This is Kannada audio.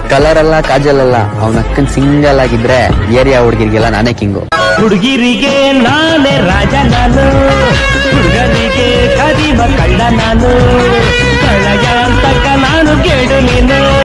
ಕಲರ್ ಅಲ್ಲ ಕಾಜಲ್ ಅಲ್ಲ, ಅವನ ಅಕ್ಕನ್ ಸಿಂಗಲ್ ಆಗಿದ್ರೆ ಏರಿಯಾ ಹುಡುಗಿರಿಗೆಲ್ಲ ನಾನೇ ಕಿಂಗು. ಹುಡುಗಿರಿಗೆ ನಾನೇ ರಾಜ ನಾನು, ಹುಡುಗರಿಗೆ ಕದಿಮ ಕಳ್ಳ ನಾನು, ಕಳ್ಳಯ ಅಂತಕ ನಾನು ಕೇಳು ನೀನು.